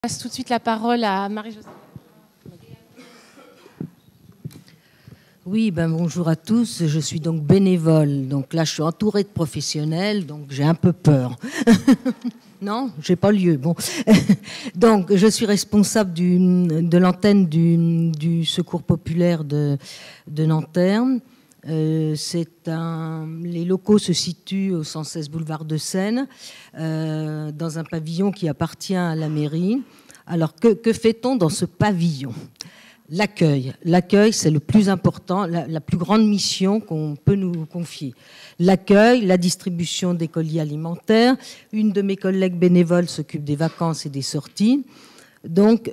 Je passe tout de suite la parole à Marie-Josée. Oui, bonjour à tous. Je suis donc bénévole. Donc là, je suis entourée de professionnels, donc j'ai un peu peur. Non, j'ai pas lieu. Bon, donc je suis responsable de l'antenne du Secours populaire de Nanterre. Les locaux se situent au 116 boulevard de Seine, dans un pavillon qui appartient à la mairie. Alors, que fait-on dans ce pavillon ? L'accueil. L'accueil, c'est le plus important, la plus grande mission qu'on peut nous confier. L'accueil, la distribution des colis alimentaires. Une de mes collègues bénévoles s'occupe des vacances et des sorties. Donc,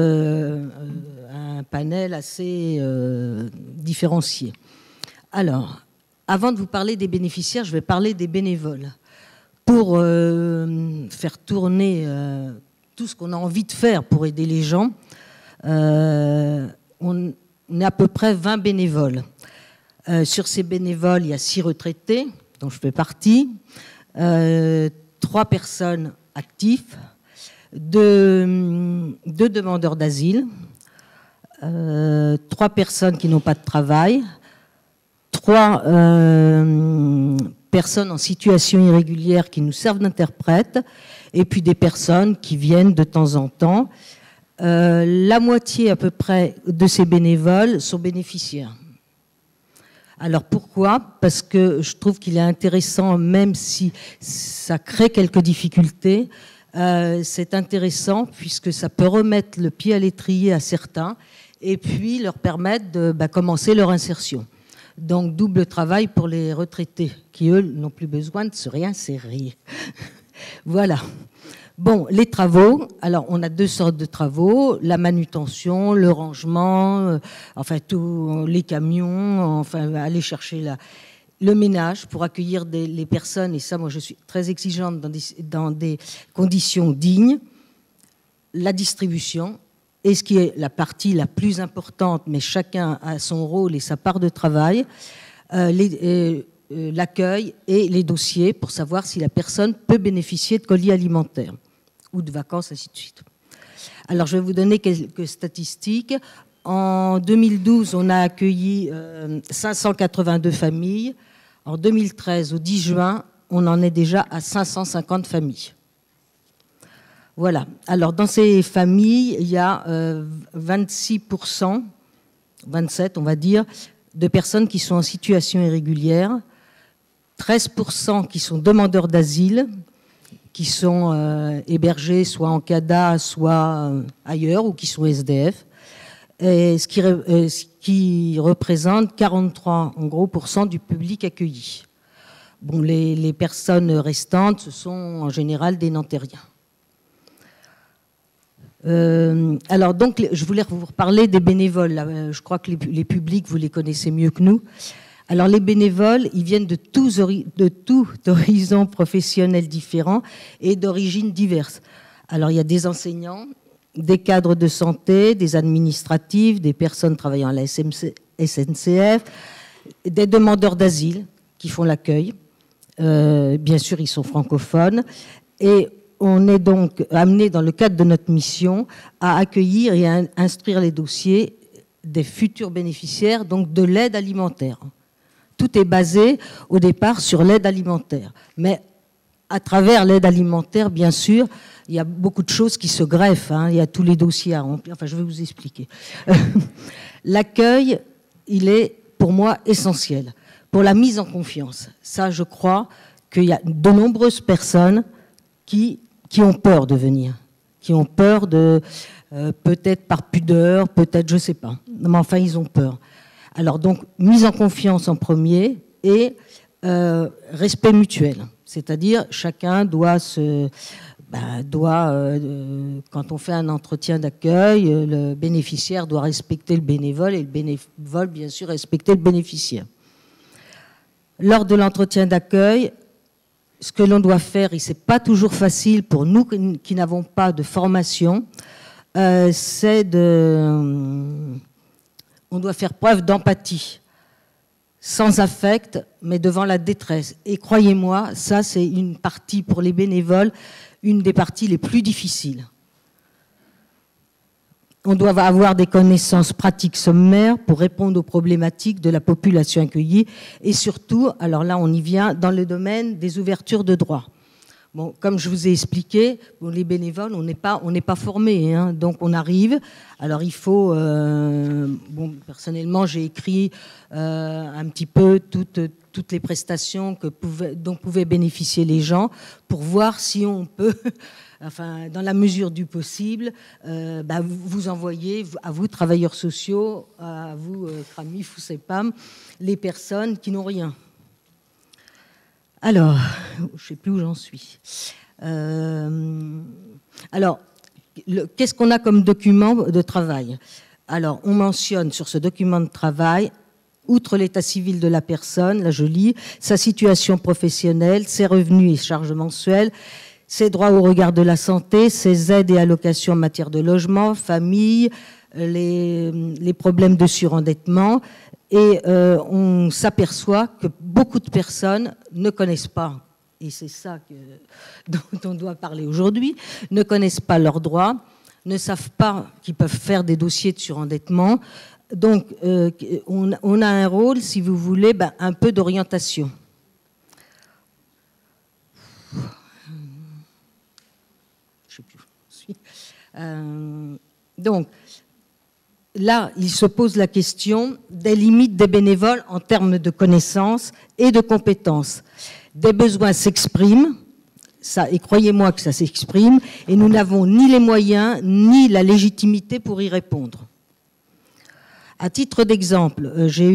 un panel assez différencié. Alors, avant de vous parler des bénéficiaires, je vais parler des bénévoles. Pour faire tourner tout ce qu'on a envie de faire pour aider les gens, on est à peu près 20 bénévoles. Sur ces bénévoles, il y a 6 retraités, dont je fais partie, 3 personnes actives, 2 demandeurs d'asile, 3 personnes qui n'ont pas de travail, 3 personnes en situation irrégulière qui nous servent d'interprètes, et puis des personnes qui viennent de temps en temps. La moitié à peu près de ces bénévoles sont bénéficiaires. Alors pourquoi ? Parce que je trouve qu'il est intéressant, même si ça crée quelques difficultés, c'est intéressant puisque ça peut remettre le pied à l'étrier à certains et puis leur permettre de commencer leur insertion. Donc double travail pour les retraités qui, eux, n'ont plus besoin de se réinsérer. Voilà. Bon, les travaux, alors on a 2 sortes de travaux, la manutention, le rangement, enfin tous les camions, enfin aller chercher le ménage pour accueillir les personnes, et ça moi je suis très exigeante dans des conditions dignes, la distribution, et ce qui est la partie la plus importante, mais chacun a son rôle et sa part de travail, l'accueil et les dossiers pour savoir si la personne peut bénéficier de colis alimentaires ou de vacances, ainsi de suite. Alors, je vais vous donner quelques statistiques. En 2012, on a accueilli 582 familles. En 2013, au 10 juin, on en est déjà à 550 familles. Voilà. Alors, dans ces familles, il y a 26%, 27% on va dire, de personnes qui sont en situation irrégulière, 13% qui sont demandeurs d'asile, qui sont hébergés soit en CADA, soit ailleurs, ou qui sont SDF, et ce qui représente 43% en gros du public accueilli. Bon, les personnes restantes, ce sont en général des Nantériens. Alors donc, je voulais vous reparler des bénévoles. Je crois que les publics, vous les connaissez mieux que nous. Alors les bénévoles, ils viennent de tous horizons professionnels différents et d'origines diverses. Alors il y a des enseignants, des cadres de santé, des administratifs, des personnes travaillant à la SNCF, des demandeurs d'asile qui font l'accueil. Bien sûr, ils sont francophones. Et on est donc amené, dans le cadre de notre mission, à accueillir et à instruire les dossiers des futurs bénéficiaires, donc de l'aide alimentaire. Tout est basé au départ sur l'aide alimentaire. Mais à travers l'aide alimentaire, bien sûr, il y a beaucoup de choses qui se greffent. Il y a tous les dossiers à remplir. Enfin, je vais vous expliquer. L'accueil, il est pour moi essentiel. Pour la mise en confiance. Ça, je crois qu'il y a de nombreuses personnes qui ont peur de venir. Qui ont peur de, peut-être par pudeur, peut-être, je ne sais pas. Mais enfin, ils ont peur. Alors donc, mise en confiance en premier et respect mutuel. C'est-à-dire, chacun doit quand on fait un entretien d'accueil, le bénéficiaire doit respecter le bénévole et le bénévole, bien sûr, respecter le bénéficiaire. Lors de l'entretien d'accueil, ce que l'on doit faire, et ce n'est pas toujours facile pour nous qui n'avons pas de formation, on doit faire preuve d'empathie, sans affect, mais devant la détresse. Et croyez-moi, ça c'est une partie pour les bénévoles, une des parties les plus difficiles. On doit avoir des connaissances pratiques sommaires pour répondre aux problématiques de la population accueillie et surtout, alors là on y vient, dans le domaine des ouvertures de droits. Bon, comme je vous ai expliqué, bon, les bénévoles, on n'est pas formés, hein, donc on arrive. Alors il faut, bon, personnellement, j'ai écrit un petit peu toutes les prestations dont pouvaient bénéficier les gens pour voir si on peut, enfin, dans la mesure du possible, vous envoyer à vous, travailleurs sociaux, à vous, CRAMIF ou CEPAM, les personnes qui n'ont rien. Alors, je ne sais plus où j'en suis. Alors, qu'est-ce qu'on a comme document de travail? Alors, on mentionne sur ce document de travail, outre l'état civil de la personne, là je lis, sa situation professionnelle, ses revenus et charges mensuelles, ses droits au regard de la santé, ses aides et allocations en matière de logement, famille, les problèmes de surendettement. Et on s'aperçoit que beaucoup de personnes ne connaissent pas, et c'est ça dont on doit parler aujourd'hui, ne connaissent pas leurs droits, ne savent pas qu'ils peuvent faire des dossiers de surendettement. Donc, on a un rôle, si vous voulez, un peu d'orientation. Je ne sais plus où je suis. Donc, là, il se pose la question des limites des bénévoles en termes de connaissances et de compétences. Des besoins s'expriment, ça, et croyez-moi que ça s'exprime, et nous n'avons ni les moyens ni la légitimité pour y répondre. À titre d'exemple, j'ai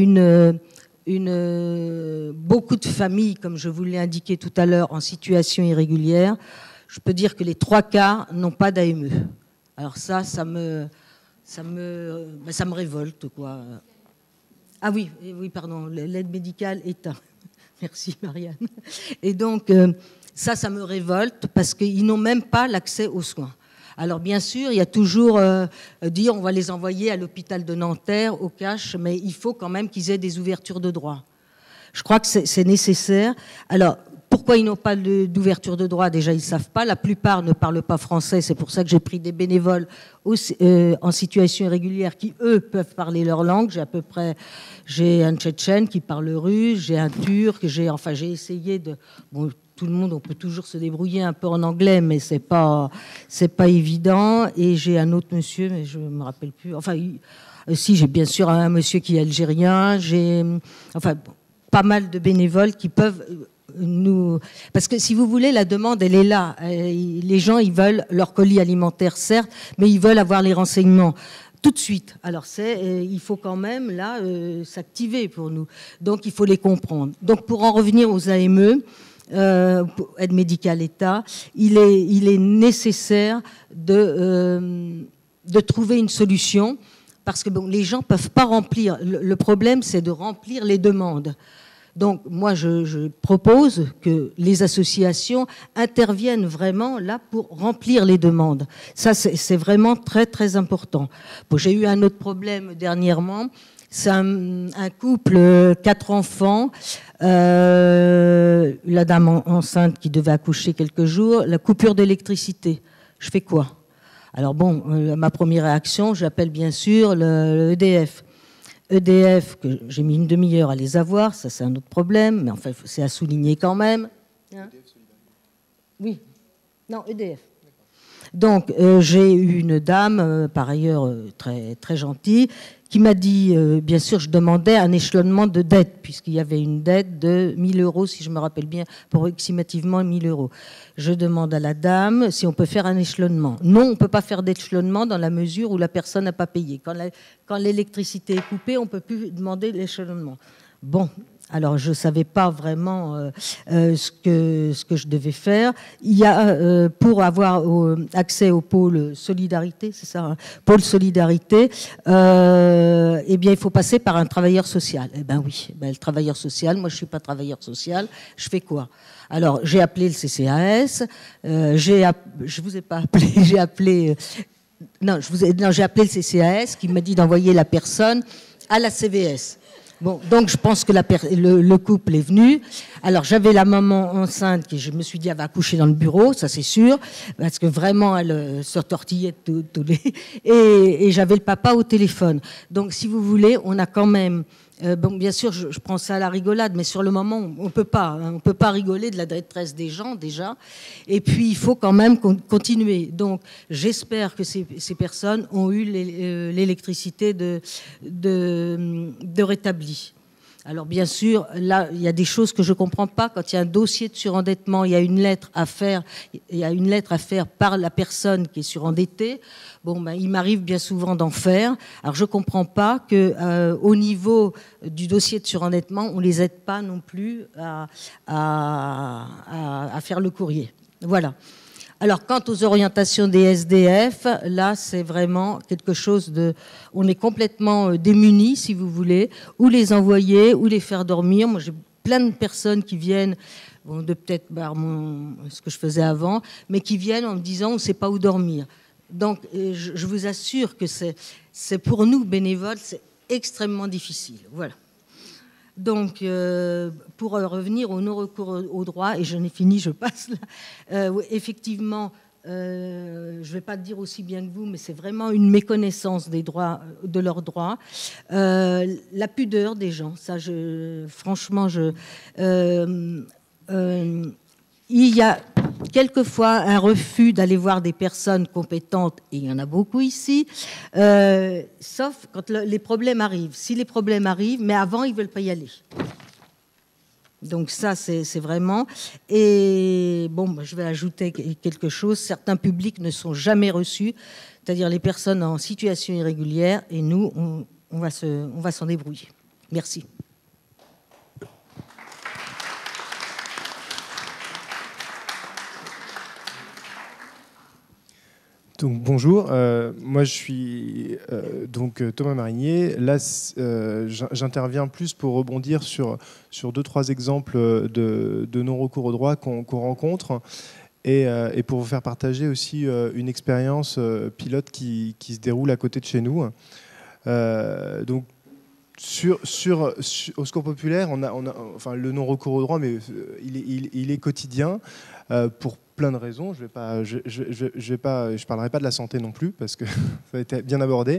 beaucoup de familles, comme je vous l'ai indiqué tout à l'heure, en situation irrégulière. Je peux dire que les 3/4 n'ont pas d'AME. Alors ça me révolte, quoi. Ah oui, pardon, l'aide médicale État. Merci, Marianne. Et donc, ça me révolte parce qu'ils n'ont même pas l'accès aux soins. Alors, bien sûr, il y a toujours dire on va les envoyer à l'hôpital de Nanterre, au cash, mais il faut quand même qu'ils aient des ouvertures de droits. Je crois que c'est nécessaire. Alors, pourquoi ils n'ont pas d'ouverture de droit? Déjà, ils ne savent pas. La plupart ne parlent pas français. C'est pour ça que j'ai pris des bénévoles en situation irrégulière qui, eux, peuvent parler leur langue. J'ai un Tchétchène qui parle russe, j'ai un Turc, j'ai essayé de... Bon, tout le monde, on peut toujours se débrouiller un peu en anglais, mais c'est pas évident. Et j'ai un autre monsieur, mais je me rappelle plus. Enfin, si, j'ai bien sûr un monsieur qui est algérien. J'ai, pas mal de bénévoles qui peuvent nous... Parce que si vous voulez, la demande, elle est là. Les gens, ils veulent leur colis alimentaire, certes, mais ils veulent avoir les renseignements tout de suite. Alors, il faut quand même, là, s'activer pour nous. Donc, il faut les comprendre. Donc, pour en revenir aux AME, aide médicale État, il est nécessaire de trouver une solution parce que bon, les gens ne peuvent pas remplir. Le problème, c'est de remplir les demandes. Donc, moi, je propose que les associations interviennent vraiment là pour remplir les demandes. Ça, c'est vraiment très, très important. Bon, j'ai eu un autre problème dernièrement. C'est un couple, 4 enfants, la dame enceinte qui devait accoucher quelques jours, la coupure d'électricité. Je fais quoi? Alors bon, ma première réaction, j'appelle bien sûr le EDF. EDF, que j'ai mis une demi-heure à les avoir, ça c'est un autre problème, mais enfin c'est à souligner quand même. Hein? Oui, non, EDF. Donc j'ai eu une dame, par ailleurs très, très gentille, qui m'a dit, bien sûr, je demandais un échelonnement de dette, puisqu'il y avait une dette de 1 000 €, si je me rappelle bien, approximativement 1 000 €. Je demande à la dame si on peut faire un échelonnement. Non, on ne peut pas faire d'échelonnement dans la mesure où la personne n'a pas payé. Quand l'électricité est coupée, on ne peut plus demander l'échelonnement. Bon, alors je ne savais pas vraiment ce que je devais faire. Il y a, pour avoir accès au pôle solidarité, c'est ça, hein, pôle solidarité, eh bien il faut passer par un travailleur social. Eh bien oui, le travailleur social, moi je ne suis pas travailleur social, je fais quoi? Alors j'ai appelé le CCAS, je vous ai pas appelé, j'ai appelé... j'ai appelé le CCAS qui m'a dit d'envoyer la personne à la CVS. Bon, donc je pense que le couple est venu. Alors j'avais la maman enceinte qui, je me suis dit, elle va accoucher dans le bureau, ça c'est sûr, parce que vraiment elle se tortillait tous les... Et j'avais le papa au téléphone. Donc si vous voulez, on a quand même... bon, bien sûr, je prends ça à la rigolade, mais sur le moment, on peut pas. Hein, on peut pas rigoler de la détresse des gens déjà. Et puis il faut quand même continuer. Donc j'espère que ces personnes ont eu l'électricité de rétabli. Alors bien sûr, là, il y a des choses que je ne comprends pas. Quand il y a un dossier de surendettement, il y a une lettre à faire par la personne qui est surendettée. Bon, ben, il m'arrive bien souvent d'en faire. Alors je ne comprends pas qu'au niveau du dossier de surendettement, on ne les aide pas non plus à faire le courrier. Voilà. Alors, quant aux orientations des SDF, là, c'est vraiment quelque chose de... On est complètement démunis, si vous voulez, où les envoyer, où les faire dormir. Moi, j'ai plein de personnes qui viennent, bon, de peut-être ce que je faisais avant, mais qui viennent en me disant, on ne sait pas où dormir. Donc, je vous assure que c'est pour nous, bénévoles, c'est extrêmement difficile. Voilà. Donc, pour revenir au non-recours au droit, et j'en ai fini, je passe là. Effectivement, je ne vais pas le dire aussi bien que vous, mais c'est vraiment une méconnaissance des droits, de leurs droits. La pudeur des gens, ça, franchement, il y a quelquefois un refus d'aller voir des personnes compétentes, et il y en a beaucoup ici, sauf quand les problèmes arrivent. Si les problèmes arrivent, mais avant, ils ne veulent pas y aller. Donc ça, c'est vraiment... Et bon, je vais ajouter quelque chose. Certains publics ne sont jamais reçus, c'est-à-dire les personnes en situation irrégulière, et nous, on va s'en débrouiller. Merci. Donc, bonjour, moi je suis donc Thomas Marinier. Là, j'interviens plus pour rebondir sur 2-3 exemples de non-recours au droit qu'on rencontre et pour vous faire partager aussi une expérience pilote qui se déroule à côté de chez nous. Donc, au Secours populaire, on a enfin, le non-recours au droit, mais il est quotidien pour plein de raisons. Je parlerai pas de la santé non plus parce que ça a été bien abordé.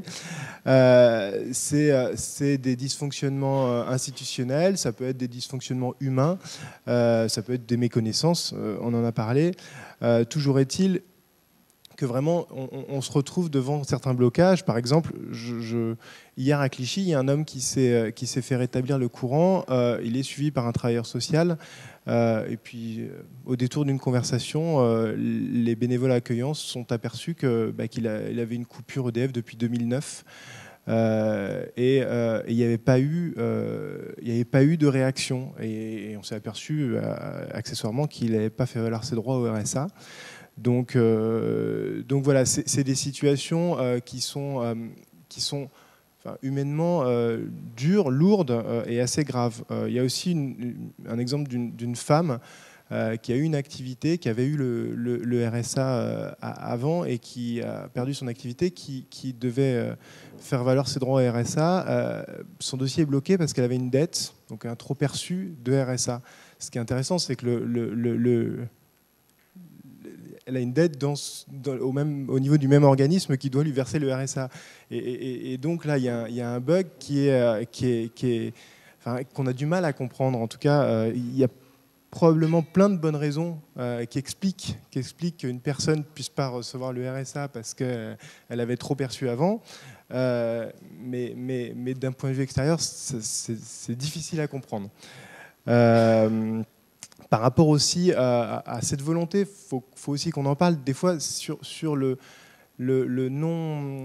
C'est des dysfonctionnements institutionnels, ça peut être des dysfonctionnements humains, ça peut être des méconnaissances. On en a parlé. Toujours est-il que vraiment on se retrouve devant certains blocages. Par exemple, hier à Clichy, il y a un homme qui s'est fait rétablir le courant. Il est suivi par un travailleur social. Et puis, au détour d'une conversation, les bénévoles accueillants se sont aperçus qu'il avait une coupure EDF depuis 2009. Et il n'y avait pas eu de réaction. Et on s'est aperçu accessoirement qu'il n'avait pas fait valoir ses droits au RSA. Donc voilà, c'est des situations qui sont enfin, humainement dures, lourdes et assez graves. Il y a aussi un exemple d'une femme qui a eu une activité, qui avait eu le RSA avant et qui a perdu son activité, qui devait faire valoir ses droits au RSA. Son dossier est bloqué parce qu'elle avait une dette, donc un trop perçu de RSA. Ce qui est intéressant, c'est que elle a une dette au niveau du même organisme qui doit lui verser le RSA. Et donc là, il y a un bug qu'on a du mal à comprendre. En tout cas, il y a probablement plein de bonnes raisons qui expliquent qu'une personne ne puisse pas recevoir le RSA parce qu'elle avait trop perçu avant. Mais d'un point de vue extérieur, c'est difficile à comprendre. Par rapport aussi à cette volonté, il faut aussi qu'on en parle des fois sur le non...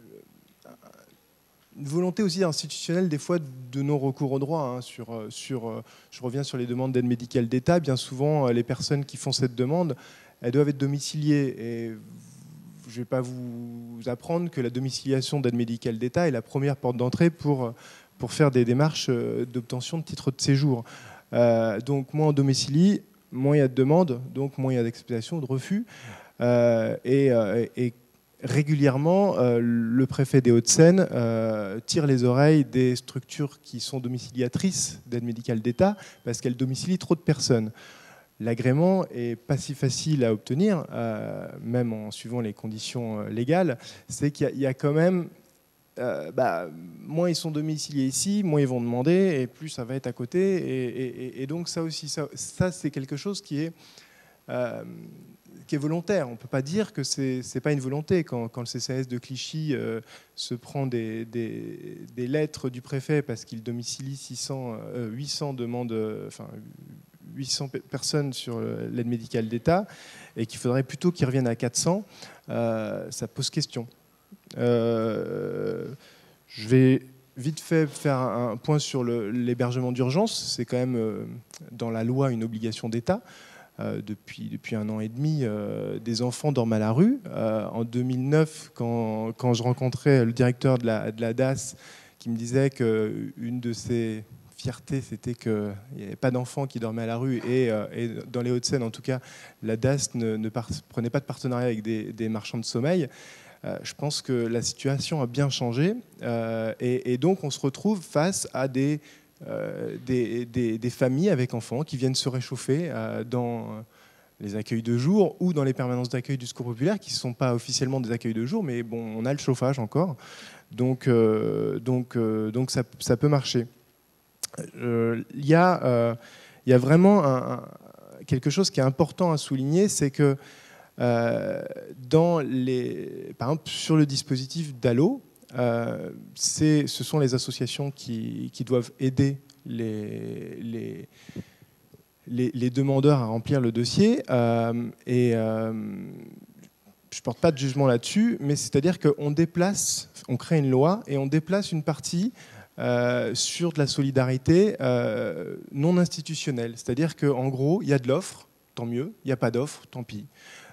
Une volonté aussi institutionnelle des fois de non-recours au droit. Hein, je reviens sur les demandes d'aide médicale d'État. Bien souvent, les personnes qui font cette demande, elles doivent être domiciliées. Et je ne vais pas vous apprendre que la domiciliation d'aide médicale d'État est la première porte d'entrée pour faire des démarches d'obtention de titre de séjour. Donc moins on domicilie, moins il y a de demandes, donc moins il y a d'acceptation ou de refus. Et régulièrement, le préfet des Hauts-de-Seine tire les oreilles des structures qui sont domiciliatrices d'aide médicale d'État parce qu'elles domicilient trop de personnes. L'agrément n'est pas si facile à obtenir, même en suivant les conditions légales. C'est qu'il y a quand même... moins ils sont domiciliés ici, moins ils vont demander, et plus ça va être à côté. Et donc ça aussi, ça c'est quelque chose qui est volontaire. On ne peut pas dire que c'est pas une volonté. Quand le CCAS de Clichy se prend des lettres du préfet parce qu'il domicilie 800 demandes, 800 personnes sur l'aide médicale d'État, et qu'il faudrait plutôt qu'ils reviennent à 400, ça pose question. Je vais vite fait faire un point sur l'hébergement d'urgence. C'est quand même dans la loi une obligation d'État. Depuis 1 an et demi, des enfants dorment à la rue. En 2009, quand je rencontrais le directeur de la DAS, qui me disait qu'une de ses fiertés, c'était qu'il n'y avait pas d'enfants qui dormaient à la rue, et dans les Hauts-de-Seine, en tout cas, la DAS ne prenait pas de partenariat avec des marchands de sommeil. Je pense que la situation a bien changé, et donc on se retrouve face à des familles avec enfants qui viennent se réchauffer dans les accueils de jour ou dans les permanences d'accueil du Secours populaire, qui ne sont pas officiellement des accueils de jour, mais bon, on a le chauffage encore, donc ça peut marcher. Il y a vraiment quelque chose qui est important à souligner, c'est que par exemple, sur le dispositif DALO, ce sont les associations qui doivent aider les demandeurs à remplir le dossier. Je ne porte pas de jugement là-dessus, mais c'est-à-dire qu'on crée une loi et on déplace une partie sur de la solidarité non institutionnelle. C'est-à-dire qu'en gros, il y a de l'offre, tant mieux, il n'y a pas d'offre, tant pis.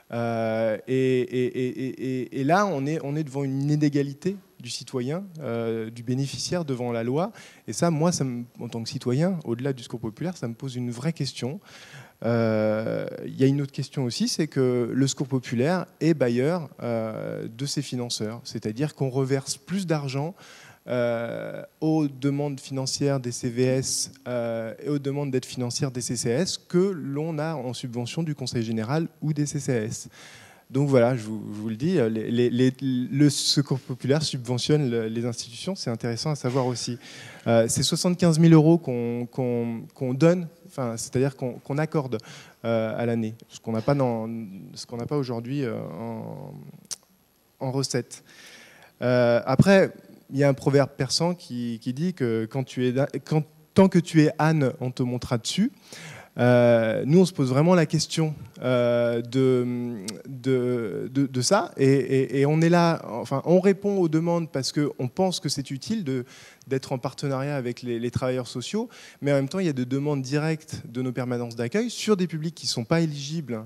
Et là, on est devant une inégalité du citoyen, du bénéficiaire devant la loi. Et ça, moi, en tant que citoyen, au-delà du Secours populaire, ça me pose une vraie question. Il y a une autre question aussi, c'est que le Secours populaire est bailleur de ses financeurs. C'est-à-dire qu'on reverse plus d'argent aux demandes financières des CVS et aux demandes d'aide financière des CCAS que l'on a en subvention du Conseil général ou des CCAS. Donc voilà, je vous le dis, le Secours populaire subventionne les institutions, c'est intéressant à savoir aussi. C'est 75 000 € qu'on donne, c'est-à-dire qu'on accorde à l'année, ce qu'on n'a pas aujourd'hui en recette. Après, il y a un proverbe persan qui dit que tant que tu es âne, on te montera dessus. Nous, on se pose vraiment la question de ça, et on est là, enfin, on répond aux demandes parce qu'on pense que c'est utile d'être en partenariat avec les travailleurs sociaux, mais en même temps, il y a des demandes directes de nos permanences d'accueil sur des publics qui ne sont pas éligibles,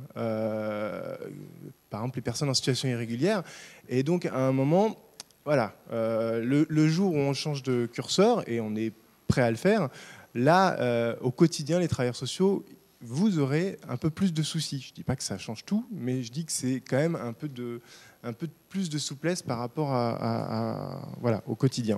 par exemple les personnes en situation irrégulière, et donc à un moment, voilà, le jour où on change de curseur, et on est prêt à le faire, là, au quotidien, les travailleurs sociaux, vous aurez un peu plus de soucis. Je ne dis pas que ça change tout, mais je dis que c'est quand même un peu plus de souplesse par rapport voilà, au quotidien.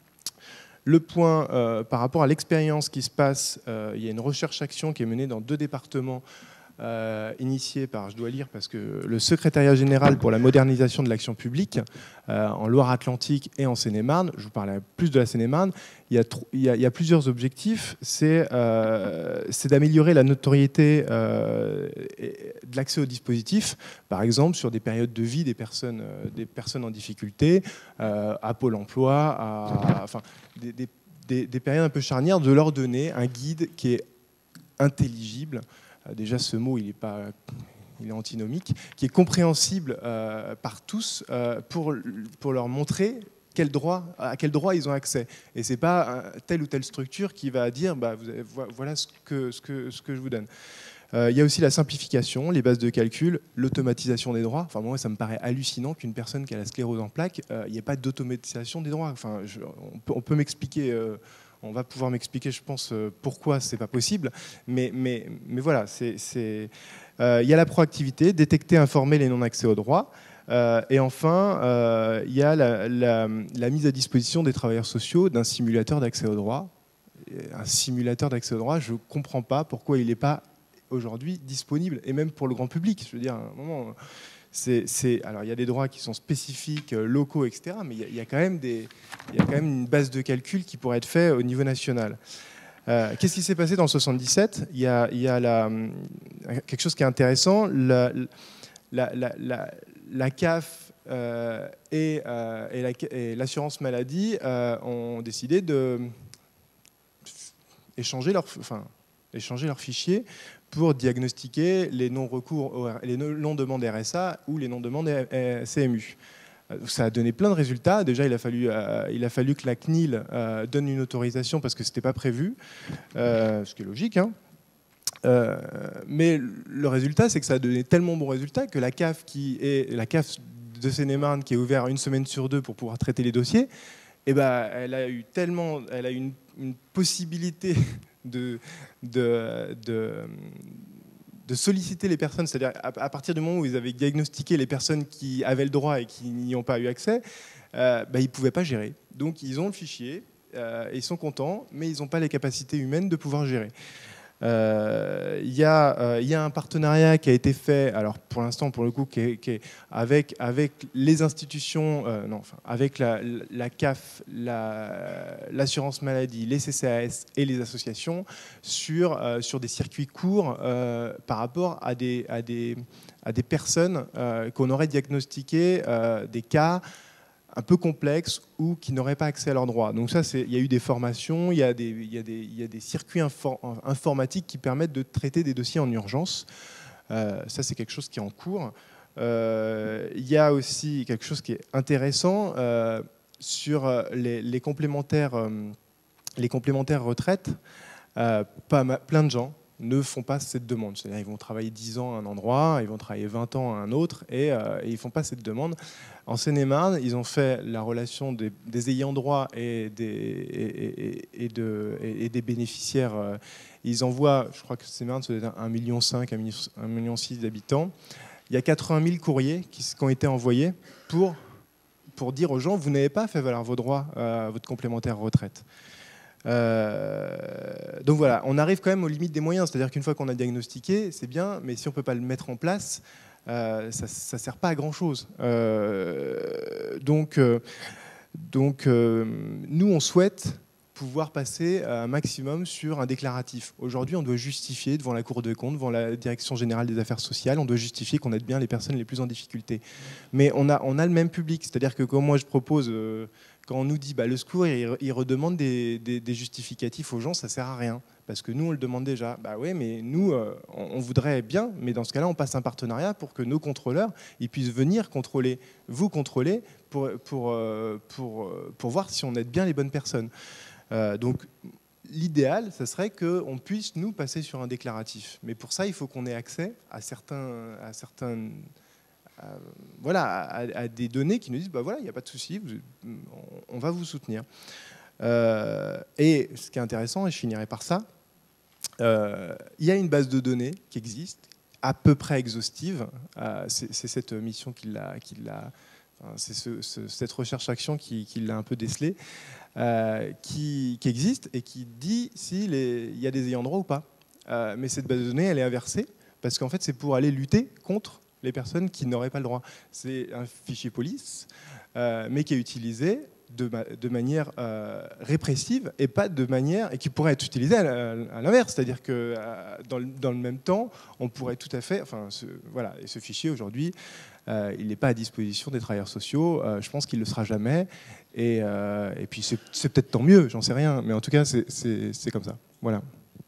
Le point par rapport à l'expérience qui se passe, il y a une recherche-action qui est menée dans 2 départements, initié par, je dois lire parce que le secrétariat général pour la modernisation de l'action publique en Loire-Atlantique et en Seine-et-Marne. Je vous parle plus de la Seine-et-Marne. Il y a plusieurs objectifs. C'est d'améliorer la notoriété de l'accès au dispositif, par exemple sur des périodes de vie des personnes en difficulté, à Pôle emploi, enfin, des périodes un peu charnières, de leur donner un guide qui est intelligible. Déjà, ce mot, il est antinomique, qui est compréhensible par tous pour leur montrer à quel droit ils ont accès. Et ce n'est pas telle ou telle structure qui va dire voilà ce que je vous donne. Il y a aussi la simplification, les bases de calcul, l'automatisation des droits. Enfin, moi, ça me paraît hallucinant qu'une personne qui a la sclérose en plaques, il n'y ait pas d'automatisation des droits. Enfin, on peut m'expliquer... on va pouvoir m'expliquer, je pense, pourquoi c'est pas possible. Mais voilà, il y a la proactivité, détecter, informer les non-accès aux droits. Et enfin, il y a la mise à disposition des travailleurs sociaux d'un simulateur d'accès au droit. Un simulateur d'accès au droit, je ne comprends pas pourquoi il n'est pas aujourd'hui disponible, et même pour le grand public. Je veux dire, à un moment, alors il y a des droits qui sont spécifiques, locaux, etc., mais il y a quand même une base de calcul qui pourrait être faite au niveau national. Qu'est-ce qui s'est passé dans le 77 ? Il y a quelque chose qui est intéressant. La CAF et l'assurance maladie ont décidé de échanger leurs fichiers pour diagnostiquer les non-demandes RSA ou les non-demandes CMU. Ça a donné plein de résultats. Déjà, il a fallu que la CNIL donne une autorisation parce que ce n'était pas prévu, ce qui est logique, hein. Mais le résultat, c'est que ça a donné tellement bon résultat que la CAF de Seine-et-Marne, qui est ouverte 1 semaine sur 2 pour pouvoir traiter les dossiers, eh ben, elle a eu une possibilité de solliciter les personnes, c'est-à-dire à partir du moment où ils avaient diagnostiqué les personnes qui avaient le droit et qui n'y ont pas eu accès, ils ne pouvaient pas gérer. Donc ils ont le fichier, ils sont contents, mais ils n'ont pas les capacités humaines de pouvoir gérer. Il y a un partenariat qui a été fait, alors pour l'instant, pour le coup, qui est avec les institutions, avec la CAF, l'assurance maladie, les CCAS et les associations sur des circuits courts par rapport à des personnes qu'on aurait diagnostiquées des cas un peu complexes ou qui n'auraient pas accès à leurs droits. Donc ça, il y a eu des formations, il y a des circuits informatiques qui permettent de traiter des dossiers en urgence. Ça, c'est quelque chose qui est en cours. Il y a aussi quelque chose qui est intéressant sur les complémentaires retraites. Plein de gens ne font pas cette demande. C'est-à-dire ils vont travailler 10 ans à un endroit, ils vont travailler 20 ans à un autre, et ils ne font pas cette demande. En Seine-et-Marne, ils ont fait la relation des ayants droit et des bénéficiaires. Ils envoient, je crois que Seine-et-Marne, c'est 1,5 million, 1,6 million d'habitants. Il y a 80 000 courriers qui ont été envoyés pour dire aux gens, vous n'avez pas fait valoir vos droits à votre complémentaire retraite. Donc voilà, on arrive quand même aux limites des moyens, c'est-à-dire qu'une fois qu'on a diagnostiqué, c'est bien, mais si on ne peut pas le mettre en place, ça ne sert pas à grand-chose. Donc, nous, on souhaite pouvoir passer un maximum sur un déclaratif. Aujourd'hui, on doit justifier devant la Cour des comptes, devant la Direction générale des affaires sociales, on doit justifier qu'on aide bien les personnes les plus en difficulté. Mais on a le même public, c'est-à-dire que quand moi je propose... Quand on nous dit le secours, il redemande des justificatifs aux gens, ça ne sert à rien. Parce que nous, on le demande déjà. Oui, mais nous, on voudrait bien, mais dans ce cas-là, on passe un partenariat pour que nos contrôleurs ils puissent venir vous contrôler pour voir si on aide bien les bonnes personnes. Donc, l'idéal, ça serait qu'on puisse, nous, passer sur un déclaratif. Mais pour ça, il faut qu'on ait accès à des données qui nous disent il n'y a pas de souci, on va vous soutenir. Et ce qui est intéressant, et je finirai par ça, il y a une base de données qui existe, à peu près exhaustive. C'est cette mission cette recherche-action qui l'a un peu décelée, qui existe et qui dit s'il y a des ayants droit ou pas. Mais cette base de données, elle est inversée, parce qu'en fait, c'est pour aller lutter contre les personnes qui n'auraient pas le droit. C'est un fichier police, mais qui est utilisé de manière répressive et pas de manière et qui pourrait être utilisé à l'inverse, c'est-à-dire que dans le même temps, on pourrait tout à fait, et ce fichier aujourd'hui, il n'est pas à disposition des travailleurs sociaux. Je pense qu'il ne le sera jamais. Et puis c'est peut-être tant mieux, j'en sais rien, mais en tout cas c'est comme ça. Voilà.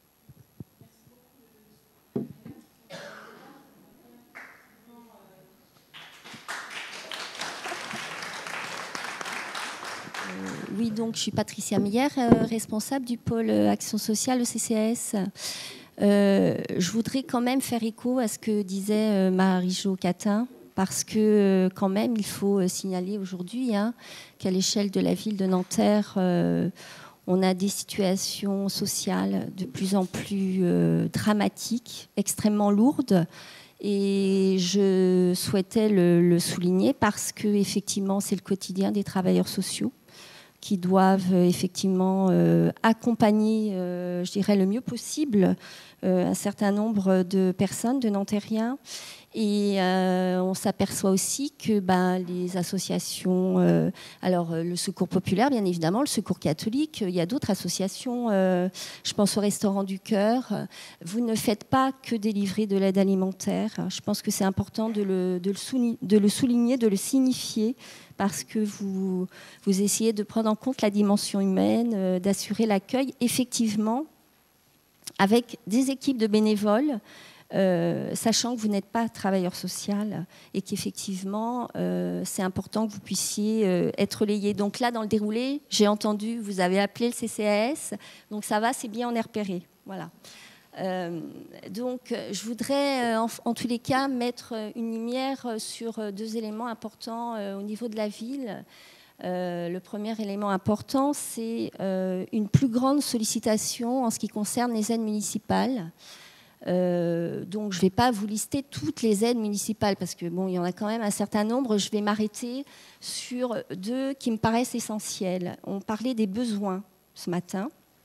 Oui, donc je suis Patricia Meyer, responsable du pôle Action sociale au CCAS. Je voudrais quand même faire écho à ce que disait Marie-Jo Catin, parce que quand même, il faut signaler aujourd'hui qu'à l'échelle de la ville de Nanterre, on a des situations sociales de plus en plus dramatiques, extrêmement lourdes, Et je souhaitais le souligner parce que effectivement, c'est le quotidien des travailleurs sociaux qui doivent effectivement accompagner, je dirais, le mieux possible un certain nombre de personnes, de Nanterriens. Et on s'aperçoit aussi que les associations, alors le Secours populaire, bien évidemment, le Secours catholique, il y a d'autres associations, je pense au Restaurant du Cœur. Vous ne faites pas que délivrer de l'aide alimentaire. Je pense que c'est important de le souligner, de le signifier, parce que vous essayez de prendre en compte la dimension humaine, d'assurer l'accueil, effectivement, avec des équipes de bénévoles, sachant que vous n'êtes pas travailleur social et qu'effectivement, c'est important que vous puissiez être relayé. Donc là, dans le déroulé, j'ai entendu, vous avez appelé le CCAS, donc ça va, c'est bien, on est repéré. Voilà. Donc, je voudrais, en tous les cas, mettre une lumière sur deux éléments importants au niveau de la ville. Le premier élément important, c'est une plus grande sollicitation en ce qui concerne les aides municipales. Donc, je ne vais pas vous lister toutes les aides municipales parce que bon, il y en a quand même un certain nombre. Je vais m'arrêter sur deux qui me paraissent essentielles. On parlait des besoins ce matin.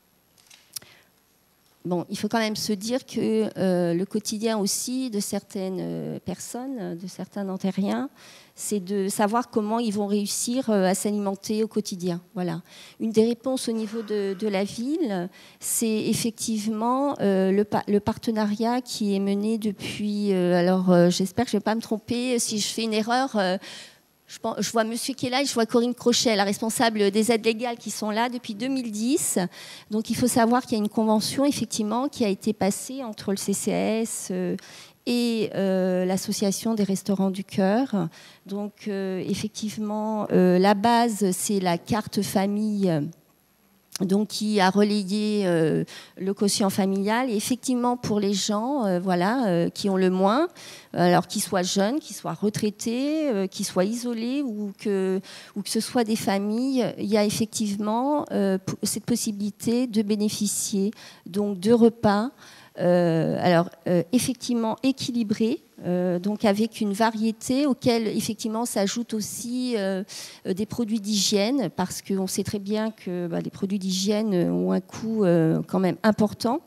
Bon, il faut quand même se dire que le quotidien aussi de certaines personnes, de certains Nanterriens, c'est de savoir comment ils vont réussir à s'alimenter au quotidien. Voilà. Une des réponses au niveau de la ville, c'est effectivement le partenariat qui est mené depuis... alors, j'espère que je ne vais pas me tromper. Si je fais une erreur... je vois monsieur qui est là et je vois Corinne Crochet, la responsable des aides légales qui sont là depuis 2010. Donc il faut savoir qu'il y a une convention effectivement qui a été passée entre le CCAS et l'association des Restaurants du Cœur. Donc effectivement, la base c'est la carte famille. Donc, qui a relayé le quotient familial. Et effectivement, pour les gens qui ont le moins, alors qu'ils soient jeunes, qu'ils soient retraités, qu'ils soient isolés ou que ce soit des familles, il y a effectivement cette possibilité de bénéficier donc, de repas effectivement équilibrés, donc avec une variété auquel effectivement s'ajoutent aussi des produits d'hygiène, parce qu'on sait très bien que les produits d'hygiène ont un coût quand même important.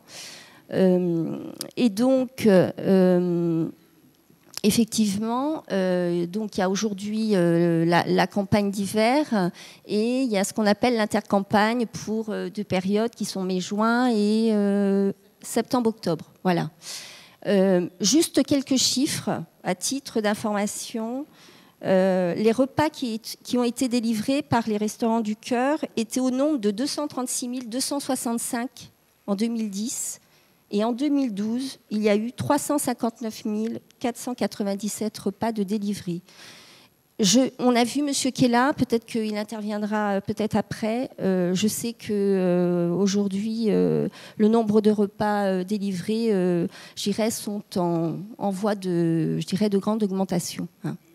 Et donc effectivement, donc il y a aujourd'hui la campagne d'hiver et il y a ce qu'on appelle l'intercampagne pour deux périodes qui sont mai-juin et septembre-octobre. Voilà. Juste quelques chiffres à titre d'information. Les repas qui ont été délivrés par les Restaurants du Cœur étaient au nombre de 236 265 en 2010. Et en 2012, il y a eu 359 497 repas de délivrés. On a vu monsieur qui est là, peut-être qu'il interviendra peut-être après. Je sais qu'aujourd'hui, le nombre de repas délivrés, je dirais, sont en voie de grande augmentation.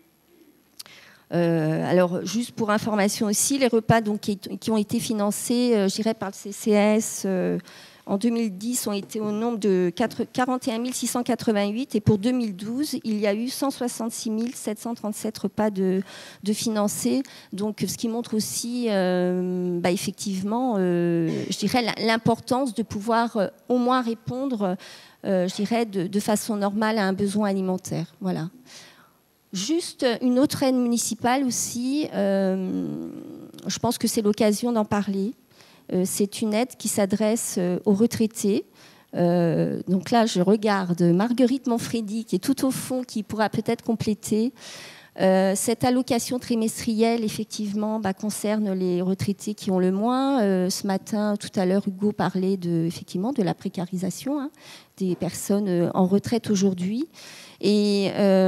Alors, juste pour information aussi, les repas donc, qui ont été financés, je dirais, par le CCAS en 2010 ont été au nombre de 41 688 et pour 2012, il y a eu 166 737 repas de financés. Donc, ce qui montre aussi, effectivement, je dirais, l'importance de pouvoir au moins répondre, je dirais, de façon normale à un besoin alimentaire. Voilà. Juste une autre aide municipale aussi, je pense que c'est l'occasion d'en parler. C'est une aide qui s'adresse aux retraités. Donc là, je regarde Marguerite Monfredi, qui est tout au fond, qui pourra peut-être compléter. Cette allocation trimestrielle, effectivement, concerne les retraités qui ont le moins. Ce matin, tout à l'heure, Hugo parlait effectivement de la précarisation des personnes en retraite aujourd'hui. Et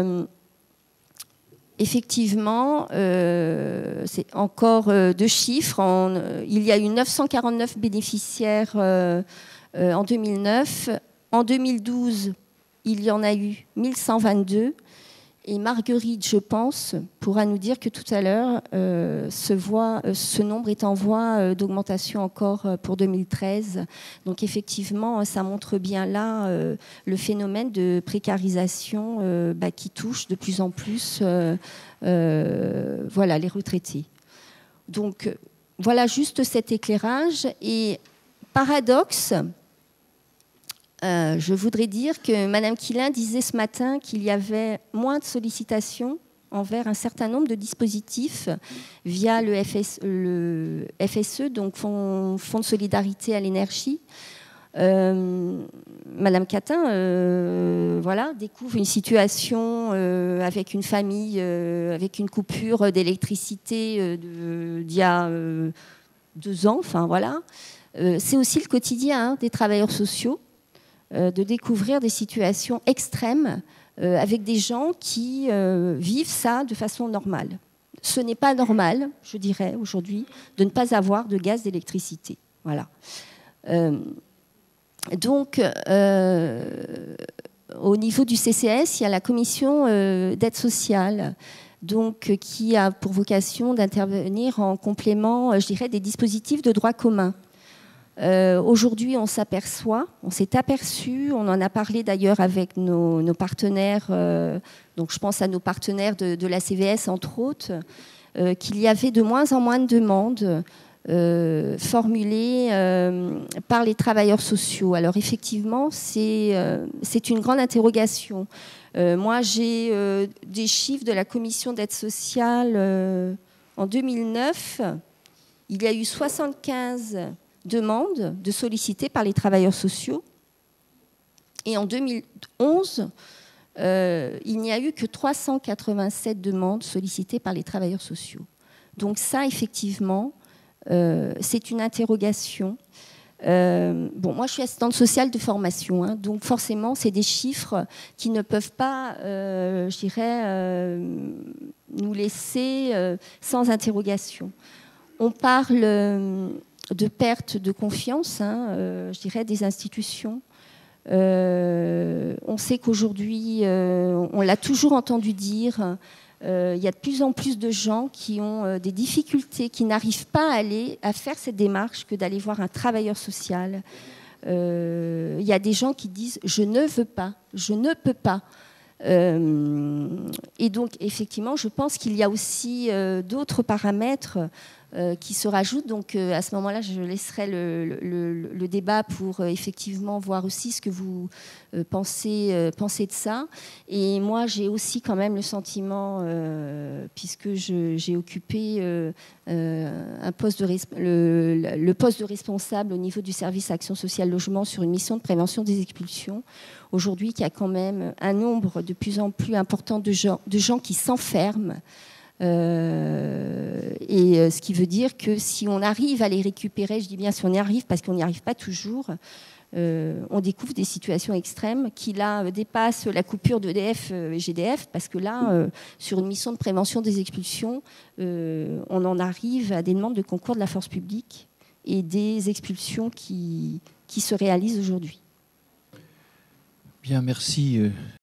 effectivement, c'est encore deux chiffres. Il y a eu 949 bénéficiaires en 2009. En 2012, il y en a eu 1122. Et Marguerite, je pense, pourra nous dire que tout à l'heure, ce nombre est en voie d'augmentation encore pour 2013. Donc effectivement, ça montre bien là le phénomène de précarisation qui touche de plus en plus voilà, les retraités. Donc voilà juste cet éclairage. Et paradoxe, je voudrais dire que Madame Quilin disait ce matin qu'il y avait moins de sollicitations envers un certain nombre de dispositifs via le FSE, donc Fonds de solidarité à l'énergie. Madame Catin voilà, découvre une situation avec une famille, avec une coupure d'électricité d'il y a 2 ans. Enfin, voilà. C'est aussi le quotidien des travailleurs sociaux, de découvrir des situations extrêmes avec des gens qui vivent ça de façon normale. Ce n'est pas normal, je dirais, aujourd'hui, de ne pas avoir de gaz d'électricité. Voilà. Donc, au niveau du CCS, il y a la commission d'aide sociale, donc, qui a pour vocation d'intervenir en complément, je dirais, des dispositifs de droit commun. Aujourd'hui, on s'est aperçu, on en a parlé d'ailleurs avec nos partenaires, donc je pense à nos partenaires de la CVS entre autres, qu'il y avait de moins en moins de demandes formulées par les travailleurs sociaux. Alors effectivement, c'est une grande interrogation. Moi, j'ai des chiffres de la commission d'aide sociale en 2009. Il y a eu 75 demandes de sollicitées par les travailleurs sociaux. Et en 2011, il n'y a eu que 387 demandes sollicitées par les travailleurs sociaux. Donc ça, effectivement, c'est une interrogation. Bon, moi, je suis assistante sociale de formation, hein, donc forcément, c'est des chiffres qui ne peuvent pas, je dirais, nous laisser sans interrogation. On parle de perte de confiance, hein, je dirais, des institutions. On sait qu'aujourd'hui, on l'a toujours entendu dire, il y a de plus en plus de gens qui ont des difficultés, qui n'arrivent pas à faire cette démarche que d'aller voir un travailleur social. Il y a des gens qui disent « je ne veux pas, je ne peux pas ». Et donc, effectivement, je pense qu'il y a aussi d'autres paramètres qui se rajoutent. Donc, à ce moment-là, je laisserai le débat pour effectivement voir aussi ce que vous pensez de ça. Et moi, j'ai aussi quand même le sentiment, puisque j'ai occupé le poste de responsable au niveau du service Action sociale logement sur une mission de prévention des expulsions, aujourd'hui, qu'il y a quand même un nombre de plus en plus important de gens qui s'enferment. Et ce qui veut dire que si on arrive à les récupérer, je dis bien si on y arrive parce qu'on n'y arrive pas toujours, on découvre des situations extrêmes qui là dépassent la coupure d'EDF et GDF, parce que là, sur une mission de prévention des expulsions, on en arrive à des demandes de concours de la force publique et des expulsions qui se réalisent aujourd'hui. Bien, merci